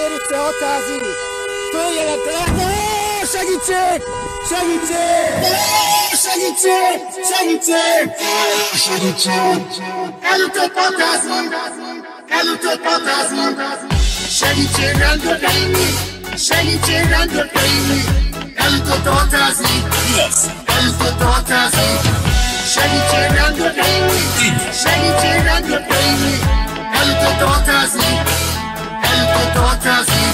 Fehér utca 600-ig! Följelentenek! Segítség! Segítség! Segítség! Segítség! Segítség! Elütött patázunk! Elütött patázunk! Segítség rendőrkeim! Segítség rendőrkeim! Elütött a hatázig! Elütött a hatázig! Segítség rendőrkeim! Segítség rendőrkeim! Elütött a hatázig! Elütött a hatázig!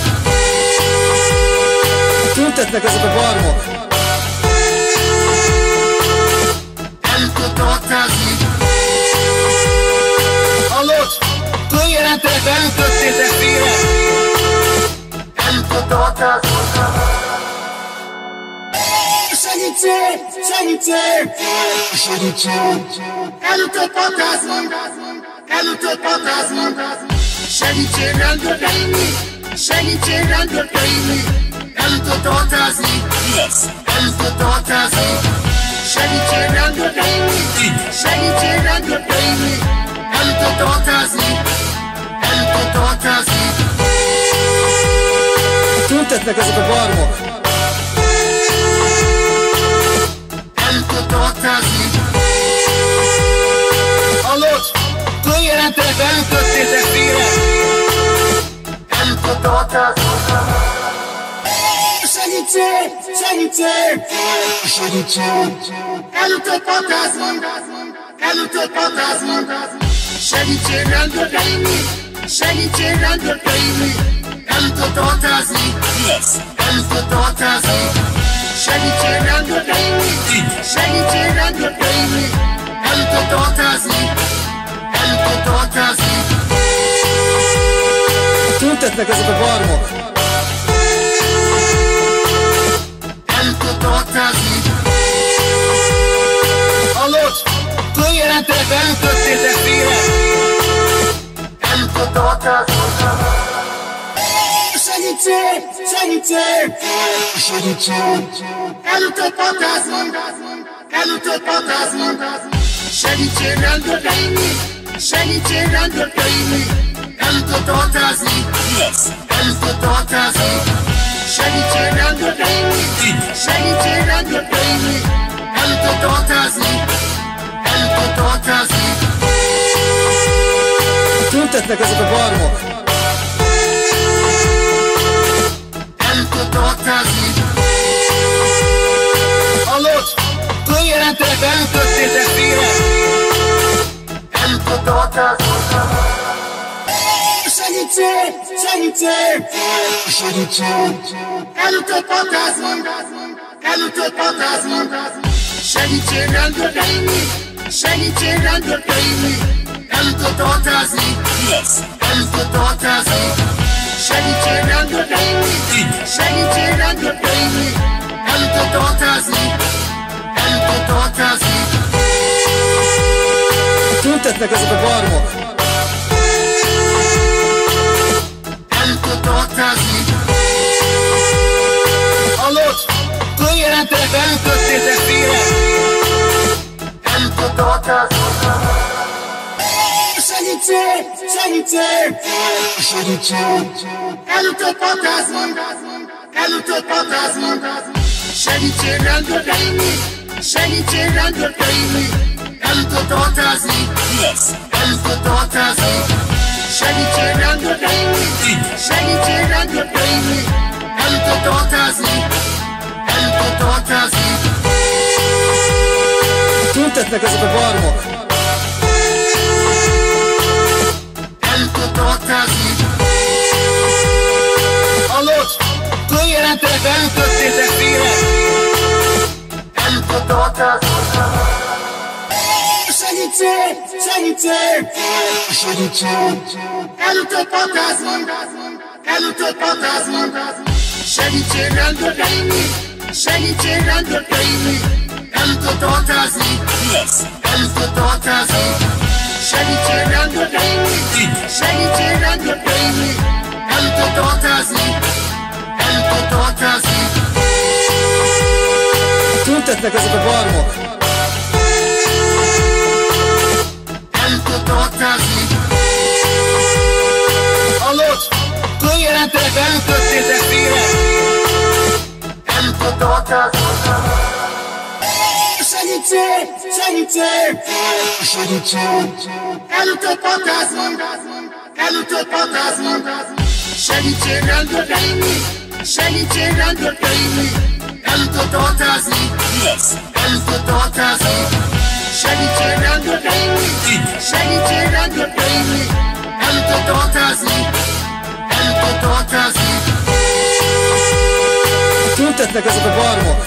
Tüntetnek ezek a barmok! Elütött a hatázig! Hallod? Följelentek, elütöttétek félre! Elütött a hatázig! Segítség! Segítség! Segítség! Elütött patázunk! Elütött patázunk! Segítség rendőrkeim! Segítség rendőrkeim! Elütött a hatázig! Elütött a hatázig! Segítség rendőrkeim! Segítség rendőrkeim! Elütött a hatázig! Elütött a hatázig! Tüntetnek ezek a barmok! Elütött a hatázig! Hallod? Följelentek, elütöttétek félre! Elütött a hatázig! Segítség! Segítség! Segítség! Elütött patázunk! Elütött patázunk! Segítség rendőrkeim! Segítség rendőrkeim! Elütött a hatázig! Elütött a hatázig! Segítség rendőrkeim! Segítség rendőrkeim! Elütött a hatázig! Elütött a hatázig! Tüntetnek ezek a barmok! Elütött a hatázig! Hallod? Följelentek, elütöttétek félre! Elütött a hatázig! Segítség! Segítség! Segítség! Elütött patázunk! Elütött patázunk! Segítség rendőrkeim! Segítség rendőrkeim! Elütött a hatázig! Elütött a hatázig! Segítség rendőrkeim! Segítség rendőrkeim! Elütött a hatázig! Elütött a hatázig! Tüntetnek ezek a barmok! Elütött a hatázig! Hallod? Följelentek, elütöttétek félre! Elütött a hatázig! Segítség! Segítség! Segítség! Elütött patázunk! Elütött patázunk! Segítség rendőrkeim! Segítség rendőrkeim! Elütött a hatázig! Elütött a hatázig! Segítség rendőrkeim! Segítség rendőrkeim! Elütött a hatázig! Elütött a hatázig! Tüntetnek ezek a barmok! Elütött a hatázig! Hallod? Följelentek, elütöttétek félre! Elütött a hatázig! Segítség! Segítség! Segítség! Elütött patázunk! Elütött patázunk! Segítség rendőrkeim! Segítség rendőrkeim! Elütött a hatázig! Elütött a hatázig! Segítség rendőrkeim! Segítség rendőrkeim! Elütött a hatázig! Elütött a hatázig! Tüntetnek ezek a barmok! Elütött a hatázig! Hallod? Följelentek, elütöttétek félre! Elütött a hatázig! Segítség! Segítség! Segítség! Elütött patázunk! Elütött patázunk! Segítség rendőrkeim! Segítség rendőrkeim! Elütött a hatázig! Elütött a hatázig! Segítség rendőrkeim! Segítség rendőrkeim! Elütött a hatázig! Elütött a hatázig! Tüntetnek ezek a barmok! Elütött a hatázig! Hallod? Följelentetlen köttétek félre. Elütötte a kezét. Segítség! Segítség! Segítség! Elütött a kezét. Elütött a kezét. Segítség, rendőrkeim! Segítség, rendőrkeim! Elütött a kezét. Elütött a kezét. Segítség, rendőrkeim! Segítség, rendőrkeim! Elütött a kezét. Elütött a kezét. Tüntetnek ezek a barmok!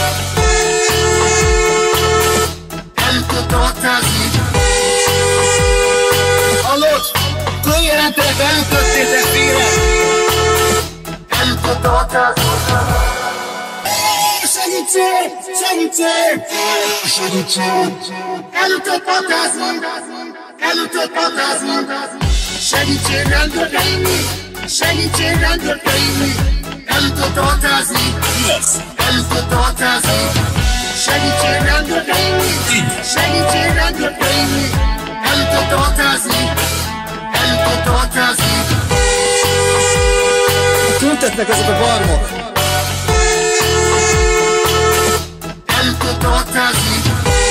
Elütött a kezét. Hallod? Följelentetlen köttétek félre. Elütött a kezét. Segítség! Segítség! Segítség! Elütött a kezét. Elütött a kezét. Segítség, rendőrkeim! Segítség, rendőrkeim! Elütött a kezét. Elütött a kezét. Segítség, rendőrkeim! Segítség, rendőrkeim! Elütött a kezét. Elütött a kezét. Tüntetnek ezek a barmok! Elütött a kezét.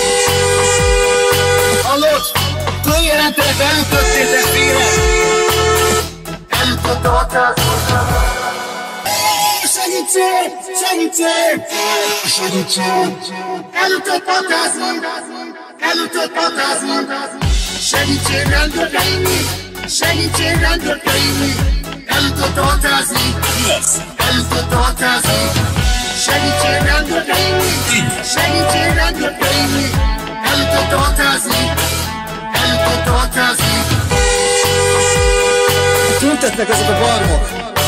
Hallod? Följelentetlen köttétek félre. Elütött a kezét. Segítség! Segítség! Segítség! Elütött a kezét. Elütött a kezét. Segítség, rendőrkeim! Segítség, rendőrkeim! Elütött a kezét. Elütött a kezét. Segítség, rendőrkeim! Segítség, rendőrkeim! Elütött a kezét. Elütött a kezét. Tüntetnek ezek a barmok!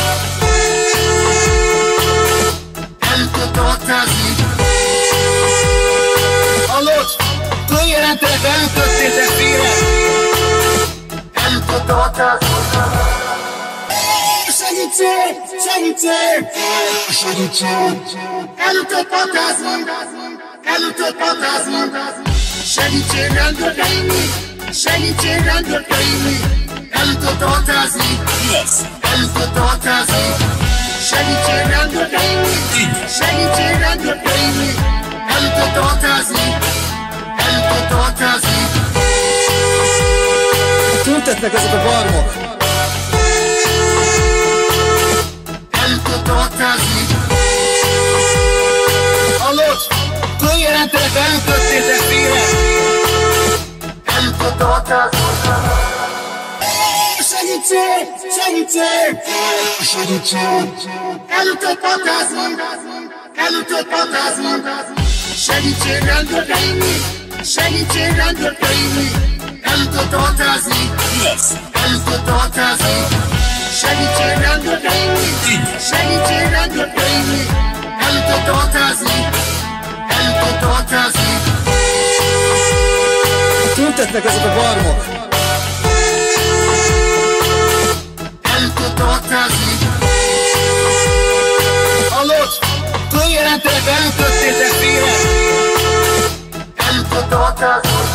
Elütött a kezét. Hallod? Följelentetlen köttétek félre. Elütött a kezét. Segítség! Segítség! Segítség! Elütött a kezét. Elütött a kezét. Segítség, rendőrkeim! Segítség, rendőrkeim! Elütött a kezét. Elütött a kezét. Segítség, rendőrkeim! Segítség, rendőrkeim! Elütött a kezét. Elütött a kezét. Tüntetnek ezek a barmok! Elütött a kezét. Hallod? Följelentetlen köttétek félre. Elütött a kezét. Segítség! Segítség! Segítség! Elütött a kezét. Elütött a kezét. Segítség, rendőrkeim! Segítség, rendőrkeim! Elütött a kezét. Elütött a kezét. Segítség, rendőrkeim! Segítség, rendőrkeim! Elütött a kezét. Elütött a kezét. Tüntetnek ezek a barmok! Elütött a kezét. Hallod? Följelentetlen köttétek félre. Elütött a kezét.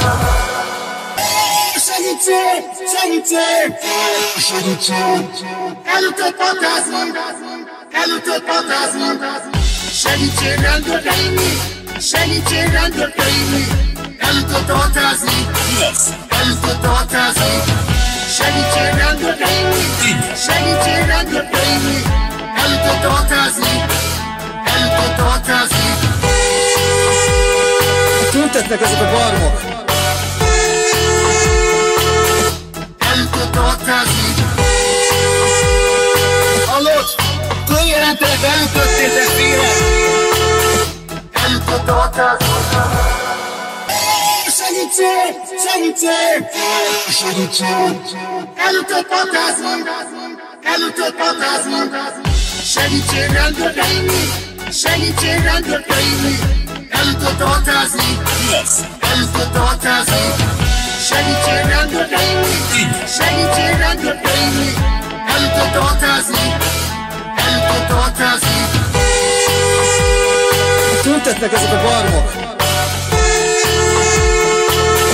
Segítség! Segítség! Segítség! Elütött a kezét. Elütött a kezét. Segítség, rendőrkeim! Segítség, rendőrkeim! Elütött a kezét. Elütött a kezét. Segítség, rendőrkeim! Segítség, rendőrkeim! Elütött a kezét. Elütött a kezét. Tüntetnek ezek a barmok! Elütött a kezét. Hallod? Följelentetlen köttétek félre. Elütött a kezét. Segítség! Segítség! Segítség! Elütött a kezét. Elütött a kezét. Segítség, rendőrkeim! Segítség, rendőrkeim! Elütött a kezét. Elütött a kezét. Segítség, rendőrkeim! Segítség, rendőrkeim! Elütött a kezét. Elütött a kezét. Tüntetnek ezek a barmok!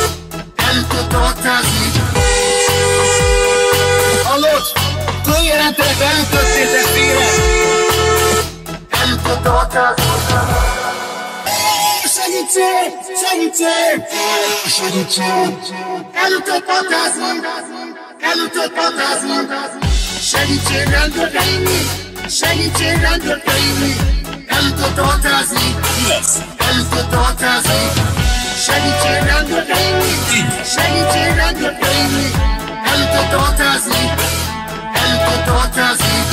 Elütött a kezét. Hallod? Följelentetlen jelentek, elütöttétek félre. Elütött a határozat. Segítség! Segítség! Segítség! Elütött határozat. Elütött határozat. Segítség rendőreim! Segítség rendőreim! Elütött a határozat. Elütött a határozat. Segítség rendőreim! Segítség rendőreim! Elütött a határozat. Elütött a határozat.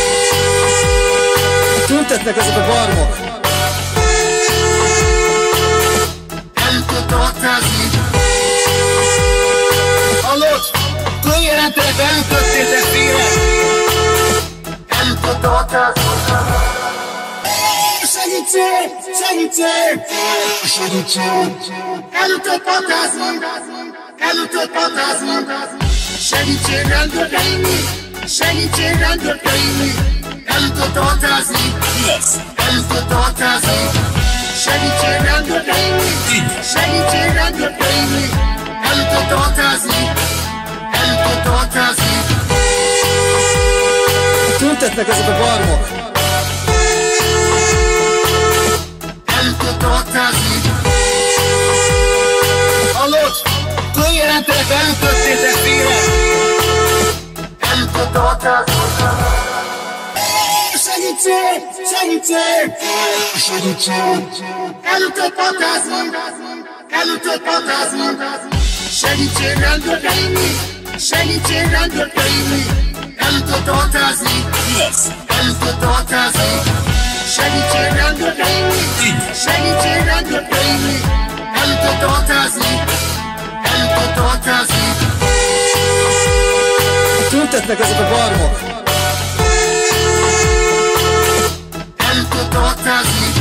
Tüntetnek ezek a barmok! Elütött a határozat. Hallod? Följelentek, elütöttétek félre. Elütött a határozat. Segítség! Segítség! Segítség! Elütött a határozat. Elütött a határozat. Segítség rendőreim! Segítség rendőreim! Elütött a határozat. Elütött a határozat. Segítség rendőreim! Segítség rendőreim! Elütött a határozat. Elütött a határozat. Tüntetnek ezek a barmok! Elütött a határozat. Hallod? Följelentek, elütöttétek félre. Elütött a határozat. Segítség! Segítség! Segítség! Elütött a határozat. Elütött a határozat. Segítség rendőreim! Segítség rendőreim! Elütött a határozat. Elütött a határozat. Segítség rendőreim! Segítség rendőreim! Elütött a határozat. Elütött a határozat. Tüntetnek ezek a barmok! Elütött a határozat.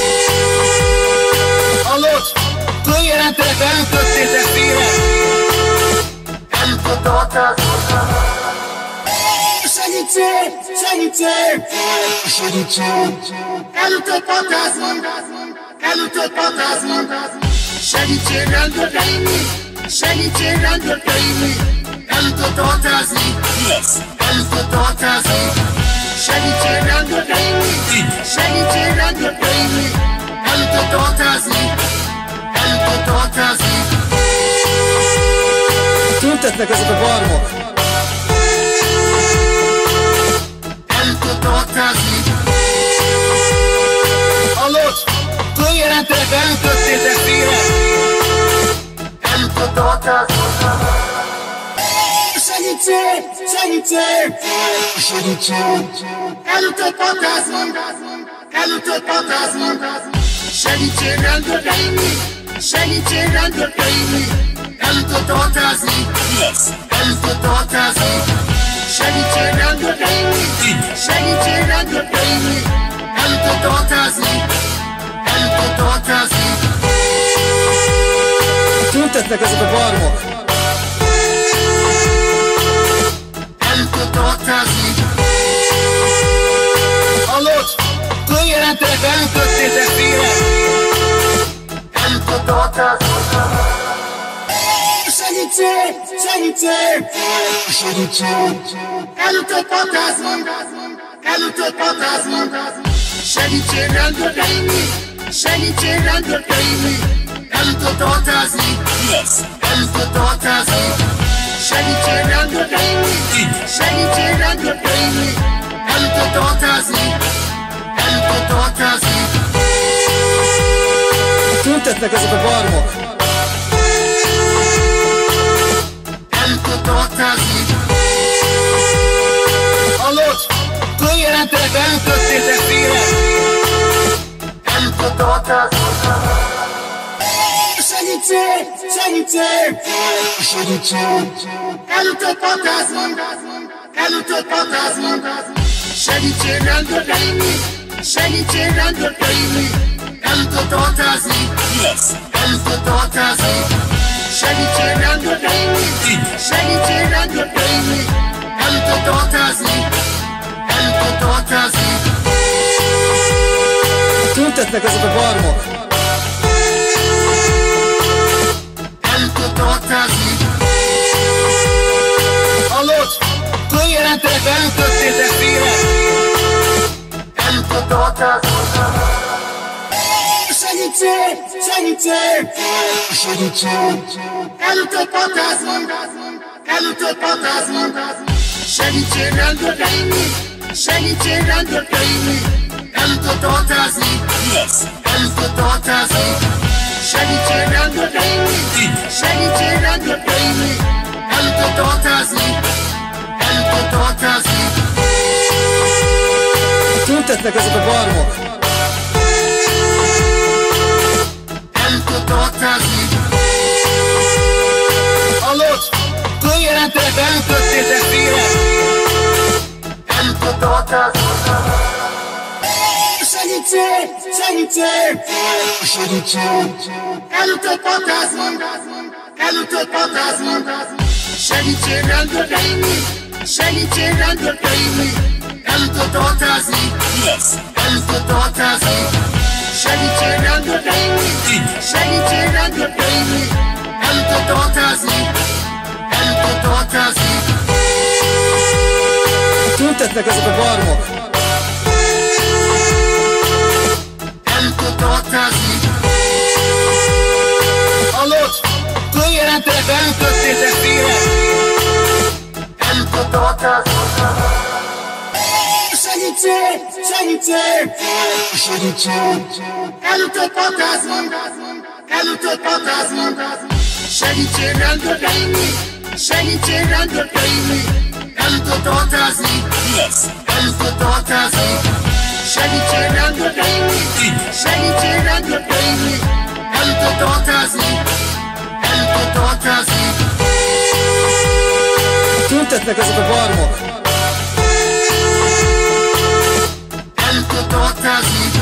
Hallod? Följelentek, elütöttétek félre. Elütött a határozat. Segítség! Segítség! Segítség! Elütött a határozat. Elütött a határozat. Segítség rendőreim! Segítség rendőreim! Elütött a határozat. Elütött a határozat. Segítség rendőreim! Segítség rendőreim! Elütött a határozat. Elütött a határozat. Tüntetnek ezek a barmok! Elütött a határozat. Hallod? Följelentek, elütöttétek félre. Elütött a határozat. Segítség! Segítség! Segítség! Elütött a határozat. Elütött a határozat. Segítség rendőreim! Segítség rendőreim! Elütött a határozat. Elütött a határozat. Segítség rendőreim! Segítség rendőreim! Elütött a határozat. Elütött a határozat. Tüntetnek ezek a barmok! Elütött a határozat. Hallod? Följelentek, elütöttétek félre. Elütött a határozat. Segítség! Segítség! Segítség! Elütött a határozat. Elütött a határozat. Segítség rendőreim! Segítség rendőreim! Elütött a határozat. Elütött a határozat. Segítség rendőreim! Segítség rendőreim! Elütött a határozat. Elütött a határozat. Tüntetnek ezek a barmok! Elütött a határozat. Hallod? Följelentek, elütöttétek félre. Elütött a határozat. Segítség! Segítség! Segítség! Elütött a határozat. Elütött a határozat. Segítség rendőreim! Segítség rendőreim! Elütött a határozat. Elütött a határozat. Segítség rendőreim! Segítség rendőreim! Elütött a határozat. Elütött a határozat. Tüntetnek ezek a barmok! Elütött a határozat. Hallod? Följelentek, jelentetlen kötétek félek. Elütött a társadalom. Segítség! Segítség! Segítség! Elütött a társadalom! Elütött a társadalom! Segítség rendőrkeim! Segítség rendőrkeim! Elütött a társadalom! Elütött a társadalom! Segítség rendőrkeim! Segítség rendőrkeim! Elütött a társadalom! Elütött a társadalom! Tüntetnek ezek a barmok! Elütött a társadalom! Hallod? Följelentetlen kötétek félek. Elütött a társadalom! Segítség! Segítség! Segítség! Elütött a társadalom! Elütött a társadalom! Segítség rendőrkeim! Segítség rendőrkeim! Elütött a társadalom! Elütött a társadalom! Segítség rendőrkeim! Segítség rendőrkeim! Elütött a társadalom! Elütött a társadalom! Tüntetnek ezek a barmok! Elütött a társadalom! Hallod? Följelentetlen kötétek félek. Elütött a társadalom! Segítség! Segítség! Segítség! Elütött a társadalom! Elütött a társadalom! Segítség rendőrkeim! Segítség rendőrkeim! Elütött a társadalom! Elütött a társadalom! Segítség rendőrkeim! Segítség rendőrkeim! Elütött a társadalom! Elütött a társadalom! Tüntetnek ezek a barmok! Elütött a társadalom!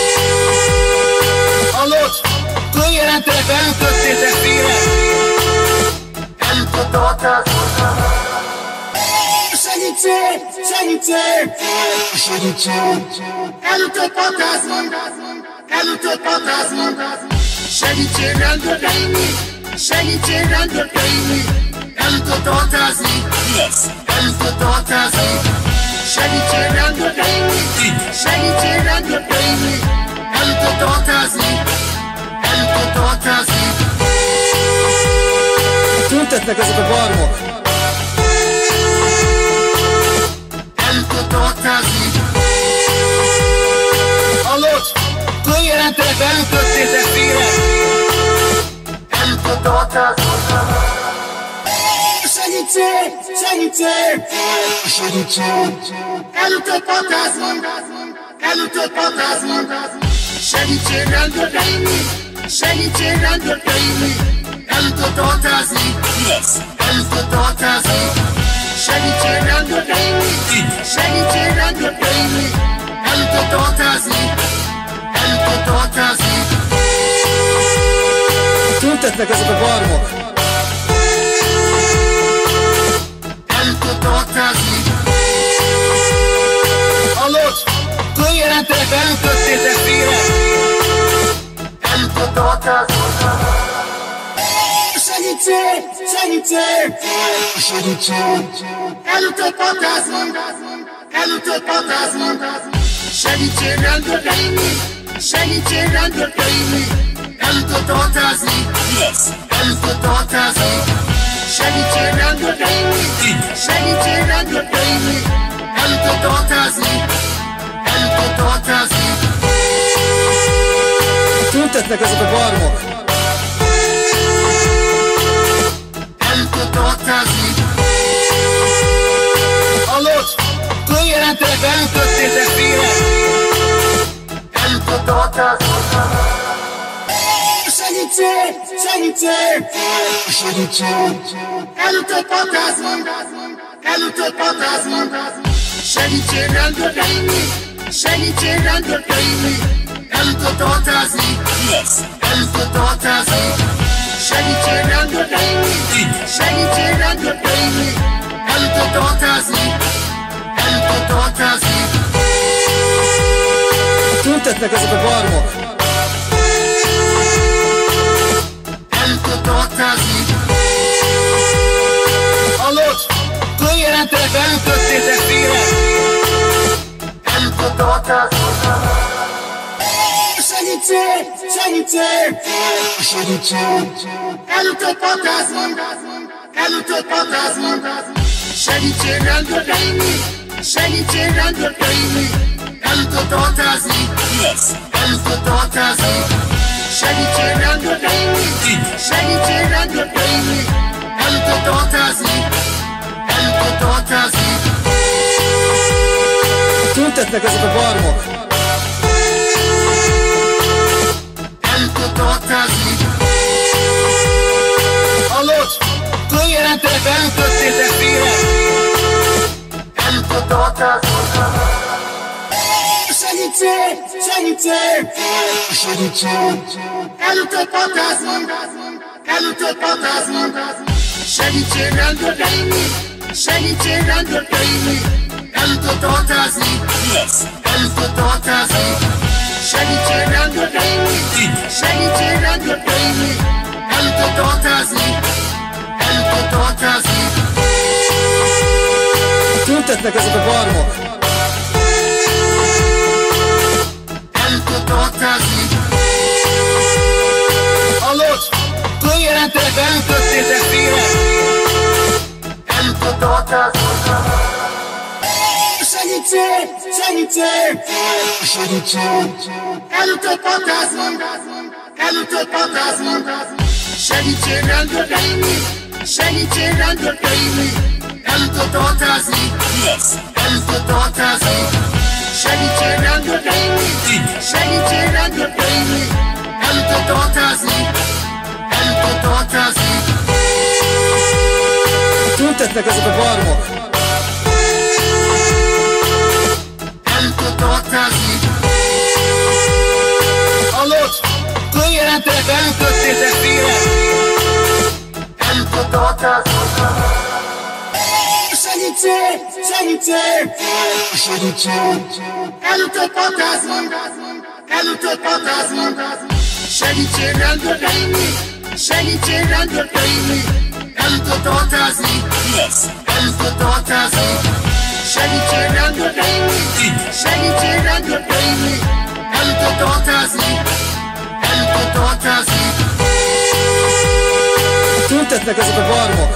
Hallod? Följelentetlen kötétek félek. Elütött a társadalom! Segítség! Segítség! Segítség! Elütött a társadalom! Elütött a társadalom! Segítség rendőrkeim! Segítség rendőrkeim! Elütött a társadalom! Elütött a társadalom! Segítség rendőrkeim! Segítség rendőrkeim! Elütött a társadalom! Elütött a társadalom! Tüntetnek ezek a barmok! Elütött a társadalom! Hallod? Följelentetlen kötétek félek. Elütött a társadalom! Segítség! Segítség! Segítség! Elütött a társadalom! Elütött a társadalom! Segítség rendőrkeim! Segítség rendőrkeim! Elütött a társadalom! Elütött a társadalom! Segítség rendőrkeim! Segítség rendőrkeim! Elütött a társadalom! Elütött a társadalom! Tüntetnek ezek a barmok! Elütött a társadalom! Hallod? Följelentetlen kötétek félek. Elütött a társadalom! Segítség! Segítség! Segítség! Elütött a társadalom! Elütött a társadalom! Segítség rendőrkeim! Segítség rendőrkeim! Elütött a társadalom! Elütött a társadalom! Segítség rendőrkeim! Segítség rendőrkeim! Elütött a társadalom! Elütött a társadalom! Tüntetnek ezek a barmok! Elütött a társadalom! Hallod? Följelentetlen kötétek félek. Elütött a társadalom! Segítség! Segítség! Segítség! Elütött a társadalom! Elütött a társadalom! Segítség rendőrkeim! Segítség rendőrkeim! Elütött a társadalom! Elütött a társadalom! Segítség rendőrkeim! Segítség rendőrkeim! Elütött a társadalom! Elütött a társadalom! Tüntetnek ezek a barmok! Elütött a társadalom! Hallod? Följelentetlen jelentetlen kötétek félre. Elütött a káz. Segítség! Segítség! Segítség! Elütött a káz. Elütött a káz. Segítség rendőreim! Segítség rendőreim! Elütött a káz. Elütött a káz. Segítség rendőreim! Segítség rendőreim! Elütött a káz. Elütött a káz. Tüntetnek ezek a barmok! Elütött a káz. Hallod? Följelentetlen kötétek félre. Elütött a káz. Segítség! Segítség! Segítség! Elütött a káz. Elütött a káz. Segítség rendőreim! Segítség rendőreim! Elütött a káz. Elütött a káz. Segítség rendőreim! Segítség rendőreim! Elütött a káz. Elütött a káz. Tüntetnek ezek a barmok! Elütött a káz. Hallod? Följelentetlen kötétek félre. Elütött a káz. Segítség! Segítség! Segítség! Elütött a káz. Elütött a káz. Segítség rendőreim! Segítség rendőreim! Elütött a káz. Elütött a káz. Segítség rendőreim! Segítség rendőreim! Elütött a káz. Elütött a káz. Tüntetnek ezek a barmok! Elütött a káz. Hallod? Följelentetlen kötétek félre. Elütött a káz. Segítség! Segítség! Segítség! Elütött a káz. Elütött a káz. Segítség rendőreim! Segítség rendőreim! Elütött a káz. Elütött a káz. Segítség rendőreim! Segítség rendőreim! Elütött a káz. Elütött a káz. Tüntetnek ezek a barmok!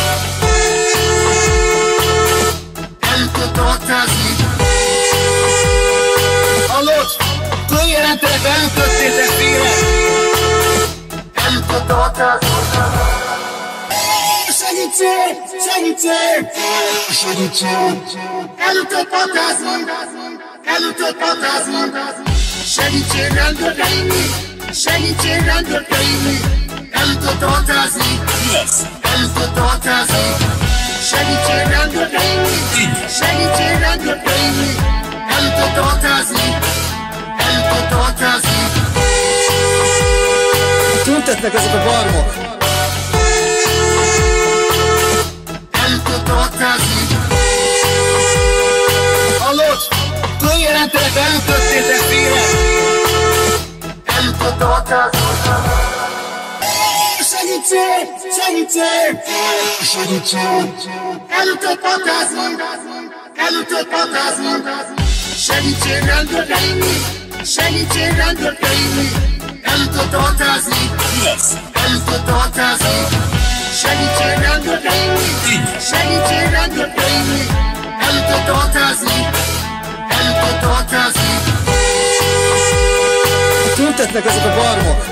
Elütött a káz. Hallod? Följelentetlen kötétek félre. Elütött a káz. Segítség! Segítség! Segítség! Elütött a káz. Elütött a káz. Segítség rendőreim! Segítség rendőreim! Elütött a káz. Elütött a káz. Segítség rendőreim! Segítség rendőreim! Elütött a káz. Elütött a káz. Tüntetnek ezek a barmok! Elütött a káz. Hallod? Följelentetlen kötétek félre. Elütött a káz. Segítség! Segítség! Segítség! Elütött a káz. Elütött a káz. Segítség rendőreim! Segítség rendőreim! Elütött a káz. Elütött a káz. Segítség rendőreim! Segítség rendőreim! Elütött a káz. Elütött a káz. Tüntetnek ezek a barmok!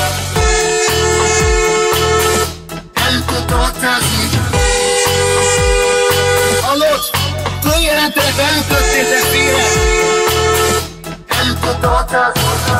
Elütött a káz. Hallod? Följelentetlen kötétek félre. Elütött a káz.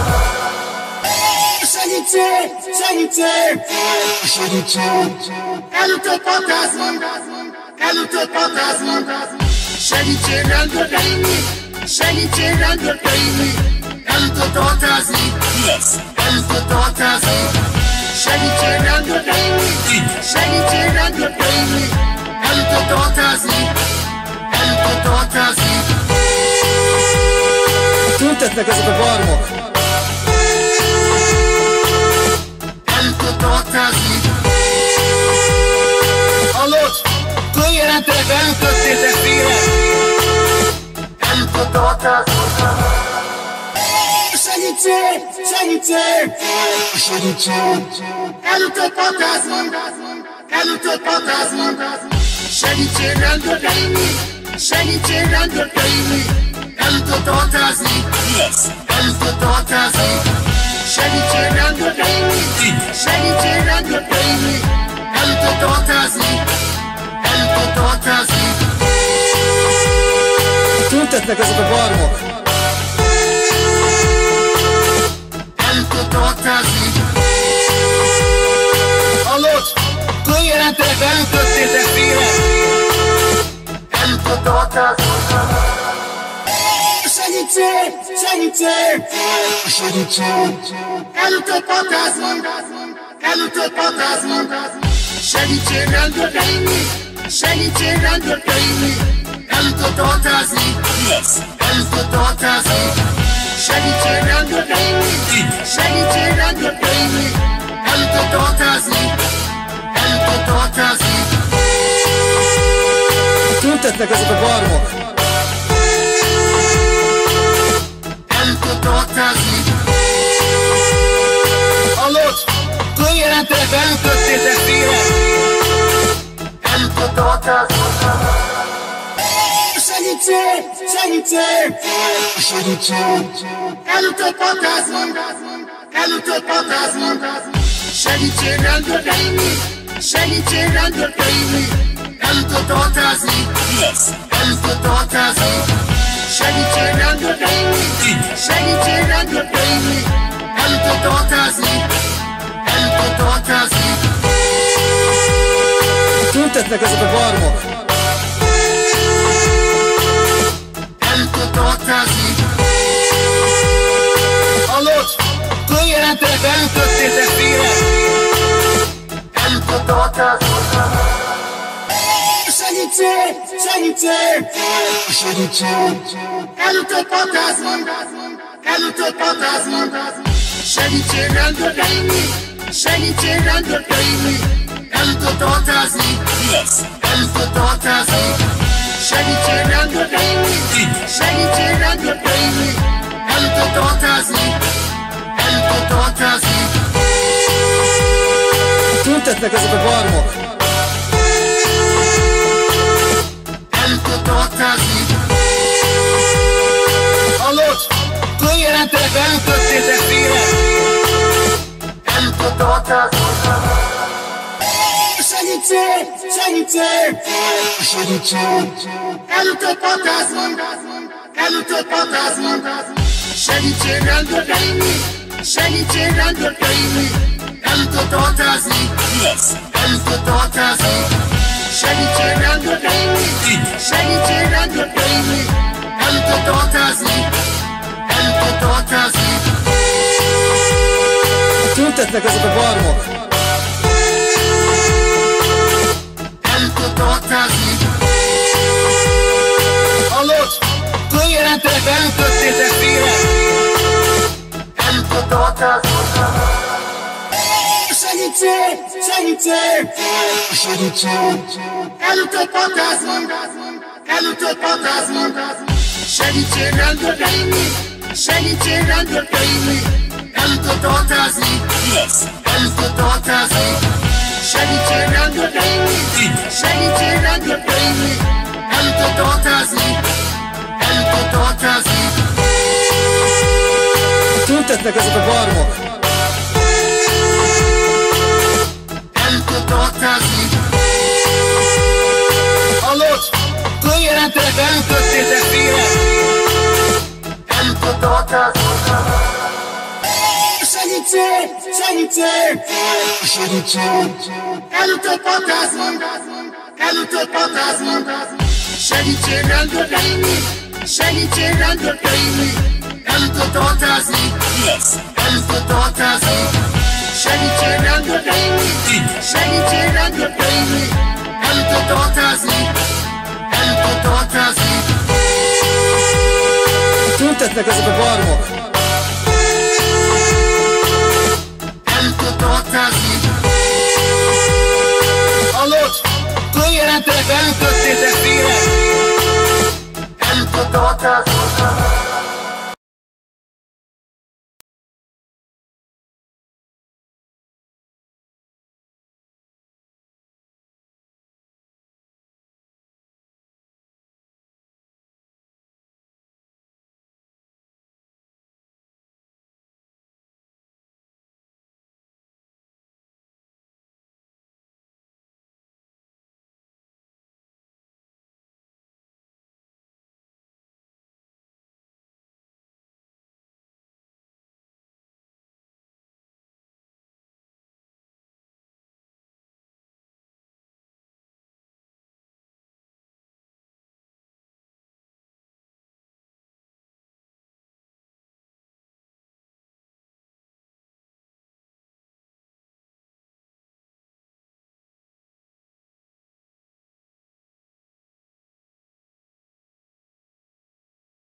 Segítség! Segítség! Segítség! Elütött a káz. Elütött a káz. Segítség rendőreim! Segítség rendőreim! Elütött a káz. Elütött a káz. Segítség rendőreim! Segítség rendőreim! Elütött a káz. Elütött a káz. Tüntetnek ezek a barmok! Elütött a káz. Hallod? Följelentetlen Kijelenteletlenül öntöttétek félre. Elütött a határozat. Segítség! Segítség! Segítség! Elütött határozat! Elütött határozat! Segítség rendőreim! Segítség rendőreim! Elütött a határozat. Elütött a határozat. Segítség rendőreim! Segítség rendőreim! Elütött a határozat. Elütött a határozat. Tüntetnek ezek a barmok! Elütött a határozat. Hallod? Kijelenteletlenül öntöttétek félre. Elütött a határozat. Segítség! Segítség! Segítség! Elütött határozat! Elütött határozat! Segítség rendőreim! Segítség rendőreim! Elütött a határozat. Elütött a határozat. Segítség rendőreim! Segítség rendőreim! Elütött a határozat. Elütött a határozat. Tüntetnek ezek a barmok! Elütött a határozat. Hallod? Kijelenteletlenül öntöttétek félre. Elütött a határozat. Segítség! Segítség! Segítség! Elütött határozat! Elütött határozat! Segítség rendőreim! Segítség rendőreim! Elütött a határozat. Elütött a határozat. Segítség rendőreim! Segítség rendőreim! Elütött a határozat. Elütött a határozat. Tüntetnek ezek a barmok! Elütött a határozat. Hallod? Kijelenteletlenül öntöttétek félre. Elütött a határozat. Segítség! Segítség! Segítség! Elütött határozat! Elütött határozat! Segítség rendőreim! Segítség rendőreim! Elütött a határozat. Elütött a határozat. Segítség rendőreim! Segítség rendőreim! Elütött a határozat. Elütött a határozat. Tüntetnek ezek a barmok! Elütött a határozat. Hallod? Kijelenteletlenül öntöttétek félre. Elütött a határozat. Segítség! Segítség! Segítség! Elütött határozat! Elütött határozat! Segítség rendőreim! Segítség rendőreim! Elütött a határozat. Elütött a határozat. Segítség rendőreim! Segítség rendőreim! Elütött a határozat. Elütött a határozat. Tüntetnek ezek a barmok! Elütött a határozat. Hallod? Kijelenteletlenül öntöttétek félre. Elütött a határozat. Segítség! Segítség! Segítség! Elütött határozat! Elütött határozat! Segítség rendőreim! Segítség rendőreim! Elütött a határozat. Elütött a határozat. Segítség rendőreim! Segítség rendőreim! Elütött a határozat. Elütött a határozat. Tüntetnek ezek a barmok! Elütött a határozat. Hallod? Kijelenteletlenül öntöttétek félre. Elütött a határozat. Segítség! Segítség! Segítség! Elütött határozat! Elütött határozat! Segítség rendőreim! Segítség rendőreim! Elütött a határozat. Elütött a határozat. Segítség rendőreim! Segítség rendőreim! Elütött a határozat. Elütött a határozat. Tüntetnek ezek a barmok! Elütött a határozat. Hallod? elütöttétek félre. Elütötte a társat.